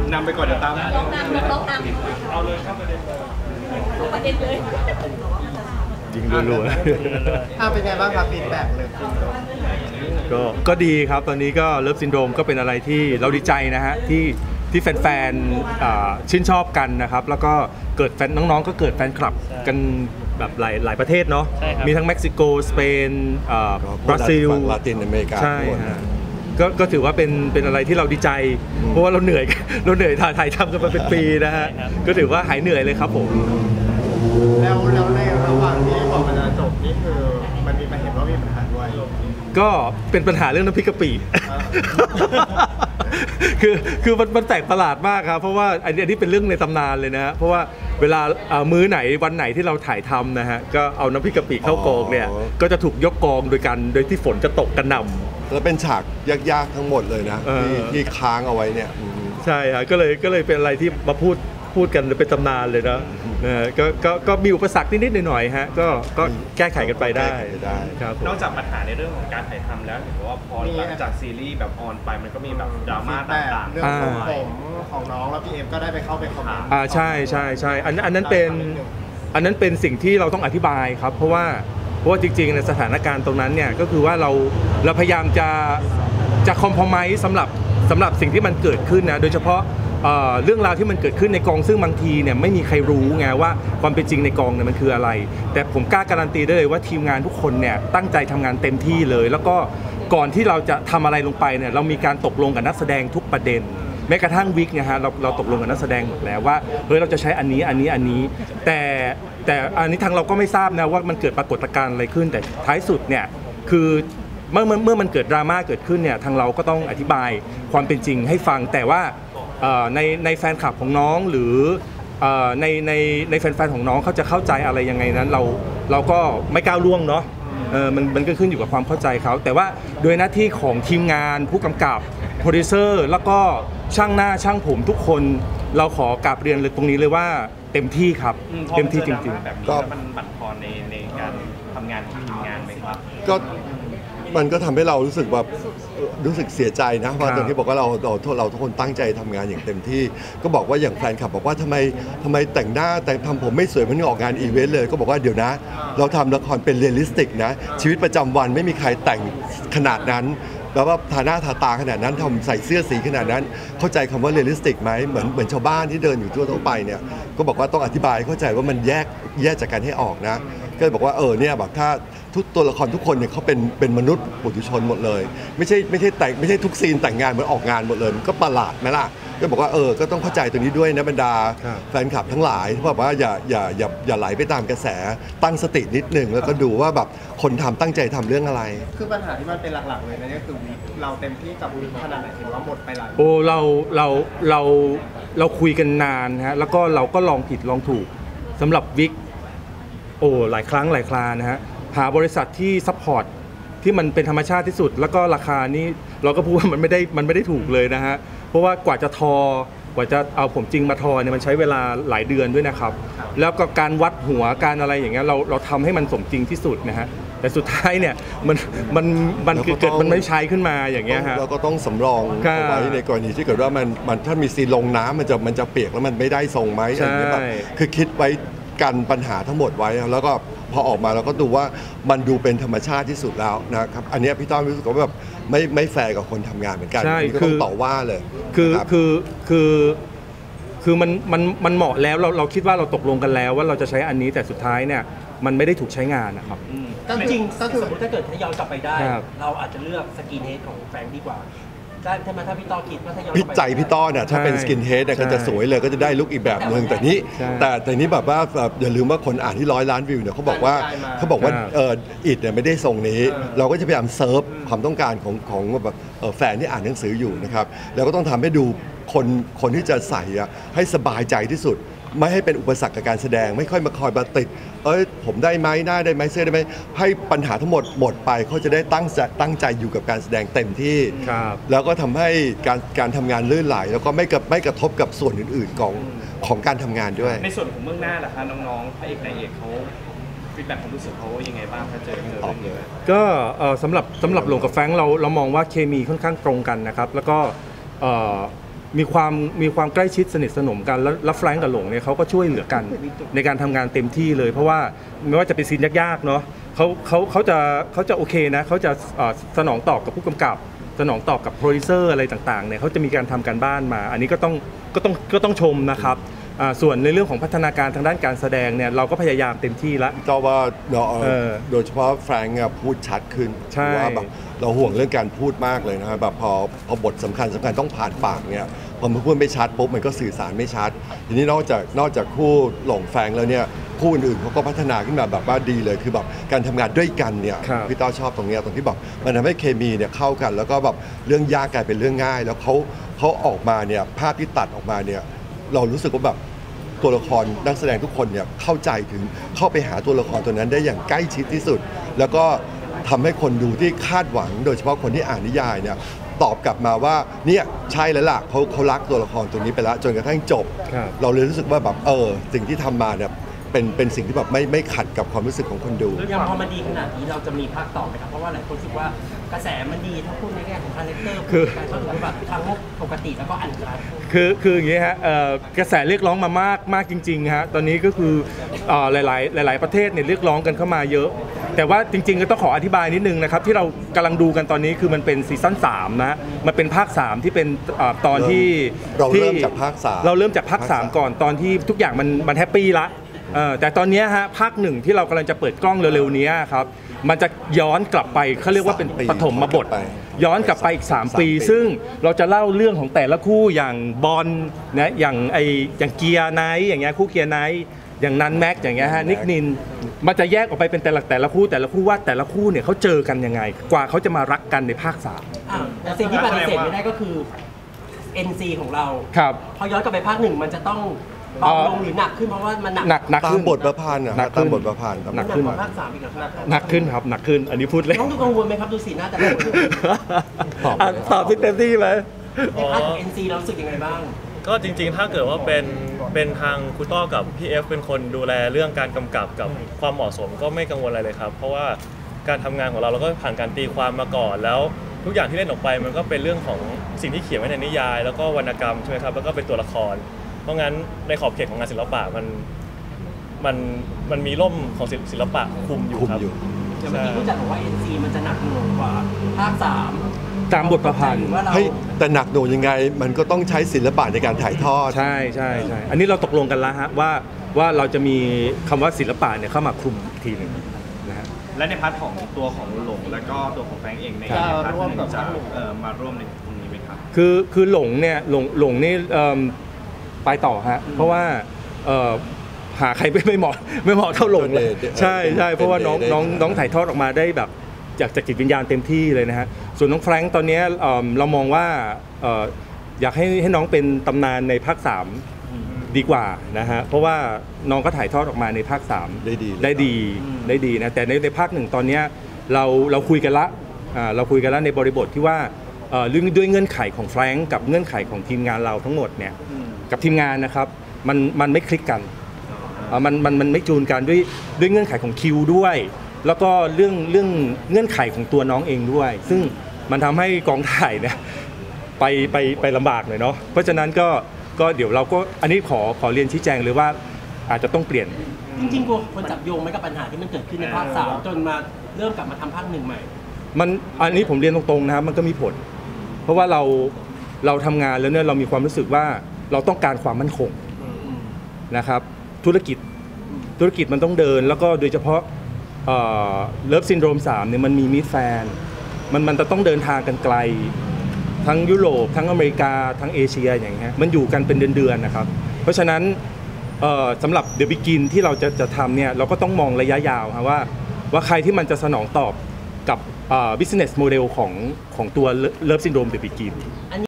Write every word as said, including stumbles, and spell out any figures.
นำไปก่อนจะตามลองนำลองนำเอาเลยครับประเด็นเลยประเด็นเลยยิงรัวๆถ้าเป็นไงบ้างครับฟีดแบ็กเลยก็ก็ดีครับตอนนี้ก็เลิฟซินโดรมก็เป็นอะไรที่เราดีใจนะฮะที่ที่แฟนๆชื่นชอบกันนะครับแล้วก็เกิดแฟนน้องๆก็เกิดแฟนคลับกันแบบหลายหลายประเทศเนาะมีทั้งเม็กซิโกสเปนบราซิลลาตินอเมริกาใช่ฮะก็ก็ถือว่าเป็นเป็นอะไรที่เราดีใจเพราะว่าเราเหนื่อยเราเหนื่อยถ่ายถ่ายทำกันมาเป็นปีนะฮะก็ถือว่าหายเหนื่อยเลยครับผมแล้วแล้วในระหว่างที่บอกมันจะจบนี่คือมันมีมาเห็นว่ามีปัญหาด้วยก็เป็นปัญหาเรื่องน้ำพริกกะปิคือคือมันมันแปลกประหลาดมากครับเพราะว่าอันนี้อันนี้เป็นเรื่องในตำนานเลยนะฮะเพราะว่าเวลามื้อไหนวันไหนที่เราถ่ายทำนะฮะก็เอาน้ำพริกกะปิเข้ากองเนี่ยก็จะถูกยกกองโดยกันโดยที่ฝนจะตกกระหน่ำแล้วเป็นฉากยากๆทั้งหมดเลยนะที่ที่ค้างเอาไว้เนี่ยใช่ฮะก็เลยก็เลยเป็นอะไรที่มาพูดพูดกันเป็นตำนานเลยนะนะก็ก็ก็มีอุปสรรคนิดๆหน่อยๆฮะก็ก็แก้ไขกันไปได้ครับนอกจากปัญหาในเรื่องของการถ่ายทำแล้วเห็นว่าพอหลังจากซีรีส์แบบออนไปมันก็มีแบบดราม่าต่างๆเรื่องของผมของน้องแล้วพี่เอ็มก็ได้ไปเข้าไปคอมเมนต์อ่าใช่ใช่ใช่อันอันนั้นเป็นอันนั้นเป็นสิ่งที่เราต้องอธิบายครับเพราะว่าเพราะว่าจริงๆในสถานการณ์ตรงนั้นเนี่ยก็คือว่าเราเราพยายามจะจะคอมพอไมซ์สำหรับสำหรับสิ่งที่มันเกิดขึ้นนะโดยเฉพาะเรื่องราวที่มันเกิดขึ้นในกองซึ่งบางทีเนี่ยไม่มีใครรู้ไงว่าความเป็นจริงในกองเนี่ยมันคืออะไรแต่ผมกล้าการันตีได้เลยว่าทีมงานทุกคนเนี่ยตั้งใจทำงานเต็มที่เลยแล้วก็ก่อนที่เราจะทำอะไรลงไปเนี่ยเรามีการตกลงกับนักแสดงทุกประเด็นแม้กระทั่งวิกเนี่ยฮะเราเราตกลงกับนักแสดงหมดแล้วว่าเฮ้ยเราจะใช้อันนี้อันนี้อันนี้แต่แต่อันนี้ทางเราก็ไม่ทราบนะว่ามันเกิดปรากฏการณ์อะไรขึ้นแต่ท้ายสุดเนี่ยคือเมื่อเมื่อมันเกิดดราม่าเกิดขึ้นเนี่ยทางเราก็ต้องอธิบายความเป็นจริงให้ฟังแต่ว่าในในแฟนคลับของน้องหรือในในในแฟนๆของน้องเขาจะเข้าใจอะไรยังไงนั้นเราเราก็ไม่ก้าวล่วงเนาะมันมันก็ขึ้นอยู่กับความเข้าใจเขาแต่ว่าโดยหน้าที่ของทีมงานผู้กำกับโปรดิวเซอร์แล้วก็ช่างหน้าช่างผมทุกคนเราขอกราบเรียนเลยตรงนี้เลยว่าเต็มที่ครับเต็มที่จริงๆแบบนี้แล้วมันบั่นทอนในในการทำงานของทีมงานไหมครับก็มันก็ทำให้เรารู้สึกแบบรู้สึกเสียใจนะว่าตอนที่บอกว่าเราเราเราทุกคนตั้งใจทำงานอย่างเต็มที่ก็บอกว่าอย่างแฟนคลับบอกว่าทำไมทำไมแต่งหน้าแต่งทำผมไม่สวยเหมือนออกงานอีเวนต์เลยก็บอกว่าเดี๋ยวนะเราทำละครเป็นเรียลลิสติกนะชีวิตประจำวันไม่มีใครแต่งขนาดนั้นแล้วว่าทาหน้าทาตาขนาดนั้นทำใส่เสื้อสีขนาดนั้นเข้าใจคำว่าเรียลลิสติกไหมเหมือนเหมือนชาวบ้านที่เดินอยู่ทั่วทั่วไปเนี่ยก็บอกว่าต้องอธิบายเข้าใจว่ามันแยกแยกจากกันให้ออกนะก็บอกว่าเออเนี่ยแบบถ้าทุกตัวละครทุกคนเนี่ยเขาเป็นเป็นมนุษย์ปุถุชนหมดเลยไม่ใช่ไม่ใช่แต่งไม่ใช่ทุกซีนแต่งงานเหมือนออกงานหมดเลยมันก็ประหลาดไหมล่ะก็บอกว่าเออก็ต้องเข้าใจตรงนี้ด้วยนะบรรดาแฟนคลับทั้งหลายที่บอกว่าอย่าอย่าอย่าอย่าไหลไปตามกระแสตั้งสตินิดหนึ่งแล้วก็ดูว่าแบบคนทำตั้งใจทำเรื่องอะไรคือปัญหาที่มันเป็นหลักๆเลยนะนี่คือเราเต็มที่กับวิกขนาดไหนเห็นว่าหมดไปหลายโอ้เราเราเราเราคุยกันนานฮะแล้วก็เราก็ลองผิดลองถูกสำหรับวิกโอ้หลายครั้งหลายครานะฮะหาบริษัทที่ซัพพอร์ตที่มันเป็นธรรมชาติที่สุดแล้วก็ราคานี้เราก็พูดว่ามันไม่ได้มันไม่ได้ถูกเลยนะฮะเพราะว่ากว่าจะทอกว่าจะเอาผมจริงมาทอเนี่ยมันใช้เวลาหลายเดือนด้วยนะครับแล้วก็การวัดหัวการอะไรอย่างเงี้ยเราเราทำให้มันสมจริงที่สุดนะฮะแต่สุดท้ายเนี่ยมันมันมันเกิดมันไม่ใช้ขึ้นมาอย่างเงี้ยฮะเราก็ต้องสำรองเอาไว้ในกรณีที่เกิดว่ามันมันถ้ามีซีลงน้ำมันจะมันจะเปียกแล้วมันไม่ได้ทรงไหมอะไรเงี้ยแบบคือคิดไว้กันปัญหาทั้งหมดไว้แล้วก็พอออกมาเราก็ดูว่ามันดูเป็นธรรมชาติที่สุดแล้วนะครับอันนี้พี่ต้อมรู้สึกว่าแบบไม่ไม่แฟร์กับคนทำงานเหมือนกันก็ต้องต่อว่าเลยคือคือคือคือมันมันมันเหมาะแล้วเราเราคิดว่าเราตกลงกันแล้วว่าเราจะใช้อันนี้แต่สุดท้ายเนี่ยมันไม่ได้ถูกใช้งานนะครับจริงก็คือสมมติถ้าเกิดถ้าย้อนกลับไปได้เราอาจจะเลือกสกินเฮดของแฟรงค์ดีกว่าได้ใช่ไหมถ้าพี่ต้อคิดว่าถ้าย้อนพี่ใจพี่ต้อเนี่ยถ้าเป็นสกินเฮดเนี่ยก็จะสวยเลยก็จะได้ลุคอีกแบบหนึ่งแต่นี้แต่แต่นี้แบบว่าอย่าลืมว่าคนอ่านที่ร้อยล้านวิวเนี่ยเขาบอกว่าเขาบอกว่าเอออิดเนี่ยไม่ได้ทรงนี้เราก็จะพยายามเซิร์ฟความต้องการของของแบบแฟนที่อ่านหนังสืออยู่นะครับแล้วก็ต้องทำให้ดูคนคนที่จะใส่ให้สบายใจที่สุดไม่ให้เป็นอุปสรรคกับการแสดงไม่ค่อยมาคอยมาติดเอ้ยผมได้ไหมหน้าได้ไหมเสื้อได้ไหมให้ปัญหาทั้งหมดหมดไปเขาจะได้ตั้งใจตั้งใจอยู่กับการแสดงเต็มที่แล้วก็ทำให้การการทำงานลื่นไหลแล้วก็ไม่กับไม่กระทบกับส่วนอื่นๆของของการทำงานด้วยในส่วนของเบื้องหน้าล่ะคะน้องๆพระเอกนายเอกเขาฟีดแบ็กความรู้สึกเขายังไงบ้างถ้าเจอเรื่องนี้ก็สำหรับสำหรับหลงกับแฟรงค์เราเรามองว่าเคมีค่อนข้างตรงกันนะครับแล้วก็มีความมีความใกล้ชิดสนิทสนมกันแล้วแล้วแฟรงก์กับหลงเนี่ยเขาก็ช่วยเหลือกันในการทำงานเต็มที่เลย เพราะว่าไม่ว่าจะเป็นซีนยากๆเนาะเขาเขาเขาจะเขาจะโอเคนะเขาจะสนองตอบกับผู้กำกับสนองตอบกับโปรดิวเซอร์อะไรต่างๆเนี่ยเขาจะมีการทำการบ้านมา อันนี้ก็ต้องก็ต้องก็ต้องชมนะครับส่วนในเรื่องของพัฒนาการทางด้านการแสดงเนี่ยเราก็พยายามเต็มที่แล้วก็ว่าโดยเฉพาะแฟรงก์พูดชัดขึ้นว่าแบบเราห่วงเรื่องการพูดมากเลยนะครับแบบพอพอบทสำคัญสำคัญต้องผ่านปากเนี่ยพอมันพูดไม่ชัดปุ๊บมันก็สื่อสารไม่ชัดทีนี้นอกจากนอกจากคู่หลงแฟรงก์แล้วเนี่ยคู่อื่นๆเขาก็พัฒนาขึ้นมาแบบว่าดีเลยคือแบบการทำงานด้วยกันเนี่ยพี่ต้อชอบตรงนี้ตรงที่แบบมันทำให้เคมีเนี่ยเข้ากันแล้วก็แบบเรื่องยากกลายเป็นเรื่องง่าย แล้วเขาเขาออกมาเนี่ยภาพที่ตัดออกมาเนี่ยเรารู้สึกว่าแบบตัวละครนักแสดงทุกคนเนี่ยเข้าใจถึงเข้าไปหาตัวละครตัวนั้นได้อย่างใกล้ชิดที่สุดแล้วก็ทำให้คนดูที่คาดหวังโดยเฉพาะคนที่อ่านนิยายเนี่ยตอบกลับมาว่าเนี่ยใช่แล้วล่ะเขาเขารักตัวละครตัวนี้ไปแล้วจนกระทั่งจบเราเลยรู้สึกว่าแบบเออสิ่งที่ทำมาเนี่ยเป็นเป็นสิ่งที่แบบไม่ไม่ขัดกับความรู้สึกของคนดูอย่างพอมันดีขนาดนี้เราจะมีภาคต่อไหมครับเพราะว่าหลายคนรู้สึกว่ากระแสมันดีถ้าพูดในแง่ของคาแรคเตอร์คือการเข้าถึงแบบทางปกติแล้วก็อันตรายคือคืออย่างนี้ฮะกระแสเรียกร้องมามากมากจริงๆฮะตอนนี้ก็คือหลายๆหลายๆประเทศเนี่ยเรียกร้องกันเข้ามาเยอะแต่ว่าจริงๆก็ต้องขออธิบายนิดนึงนะครับที่เรากำลังดูกันตอนนี้คือมันเป็นซีซั่นสามนะมันเป็นภาคสามที่เป็นตอนที่เราเริ่มจากภาคสามเราเริ่มจากภาคสามก่อนตอนที่ทุกอย่างมันมันแฮปปี้ละแต่ตอนนี้ฮะภาคหนึ่งที่เรากำลังจะเปิดกล้องเร็วๆนี้ครับมันจะย้อนกลับไปเขาเรียกว่าเป็นปฐมบทย้อนกลับไปอีกสามปีซึ่งเราจะเล่าเรื่องของแต่ละคู่อย่างบอลนะอย่างไออย่างเกียร์ไนท์อย่างเงี้ยคู่เกียร์ไนท์อย่างนันแม็กอย่างเงี้ยฮะนิกนินมันจะแยกออกไปเป็นแต่ละแต่ละคู่แต่ละคู่ว่าแต่ละคู่เนี่ยเขาเจอกันยังไงกว่าเขาจะมารักกันในภาคสามแต่สิ่งที่ปฏิเสธไม่ได้ก็คือ เอ็น ซี ของเราครับพอย้อนกลับไปภาคหนึ่งมันจะต้องเบาลงหรือหนักขึ้นเพราะว่ามันหนักหนักหนักขึ้นบทประพันธ์อ่ะตามบทประพันธ์หนักขึ้นภาคสามอีกแล้วหนักขึ้นครับหนักขึ้นอันนี้พูดเลยน้องดูกังวลไหมครับดูสีหน้าแต่ละคนตอบเต็มที่เลยในภาคของ เอ็น ซี เราสึกยังไงบ้างก็จริงๆถ้าเกิดว่าเป็นเป็นทางครูต้อกับพี่เอฟเป็นคนดูแลเรื่องการกำกับกับความเหมาะสมก็ไม่กังวลอะไรเลยครับเพราะว่าการทำงานของเราเราก็ผ่านการตีความมาก่อนแล้วทุกอย่างที่เล่นออกไปมันก็เป็นเรื่องของสิ่งที่เขียนไว้ในนิยายแล้วก็วรรณกรรมใช่ไหมครับแล้วก็เป็นตัวละครเพราะงั้นในขอบเขตของงานศิลปะมันมันมันมีร่มของศิลปะคุมอยู่ครับอย่างเมื่อกี้ผู้จัดบอกว่า เอ็น ซี มันจะหนักหน่วงกว่าภาคสามตามบทประพันธ์เฮ้ยแต่หนักหน่วงยังไงมันก็ต้องใช้ศิลปะในการถ่ายทอดใช่ใช่ใช่อันนี้เราตกลงกันแล้วฮะว่าว่าเราจะมีคำว่าศิลปะเนี่ยเข้ามาคลุมอีกทีหนึ่งนะฮะและในพาร์ทของตัวของหลงและก็ตัวของแฟรงค์เองในพาร์ทหนึ่งจะมาร่วมในตรงนี้ไหมครับคือคือหลงเนี่ยหลงหลงนี่ไปต่อฮะเพราะว่าหาใครไม่ไม่เหมาะไม่เหมาะเท่าหลงเลยใช่ใช่เพราะว่าน้องน้องน้องถ่ายทอดออกมาได้แบบจากจากจิตวิญญาณเต็มที่เลยนะฮะส่วนน้องแฟรงค์ตอนนี้เรามองว่าอยากให้ให้น้องเป็นตำนานในภาคสามดีกว่านะฮะเพราะว่าน้องก็ถ่ายทอดออกมาในภาคสามได้ดีได้ดีได้ดีนะแต่ในในภาคหนึ่งตอนนี้เราเราคุยกันละเราคุยกันละในบริบทที่ว่าเรื่องด้วยเงื่อนไขของแฟรงค์กับเงื่อนไขของทีมงานเราทั้งหมดเนี่ยกับทีมงานนะครับมันมันไม่คลิกกันมันมันมันไม่จูนกันด้วยด้วยเงื่อนไขของคิวด้วยแล้วก็เรื่องเรื่องเงื่อนไขของตัวน้องเองด้วยซึ่งมันทำให้กองถ่ายเนี่ยไปไปไปลำบากหน่อยเนาะเพราะฉะนั้นก็ก็เดี๋ยวเราก็อันนี้ขอขอเรียนชี้แจงเลยว่าอาจจะต้องเปลี่ยนจริงๆกลัวคนจับโยงไหมกับปัญหาที่มันเกิดขึ้นในภาคสามจนมาเริ่มกลับมาทำภาคหนึ่งใหม่มันอันนี้ผมเรียนตรงๆนะครับมันก็มีผลเพราะว่าเราเราทำงานแล้วเนี่ยเรามีความรู้สึกว่าเราต้องการความมั่นคงนะครับธุรกิจธุรกิจมันต้องเดินแล้วก็โดยเฉพาะเลิฟซินโดรมสามเนี่ยมันมีมิตรแฟนมันมันจะต้องเดินทางกันไกลทั้งยุโรปทั้งอเมริกาทั้งเอเชียอย่างเงี้ยมันอยู่กันเป็นเดือนๆนะครับเพราะฉะนั้นสำหรับ The Begin ที่เราจะจะทำเนี่ยเราก็ต้องมองระยะยาวครับว่าว่าใครที่มันจะสนองตอบกับ business model ของของตัว Love Syndrome The Begin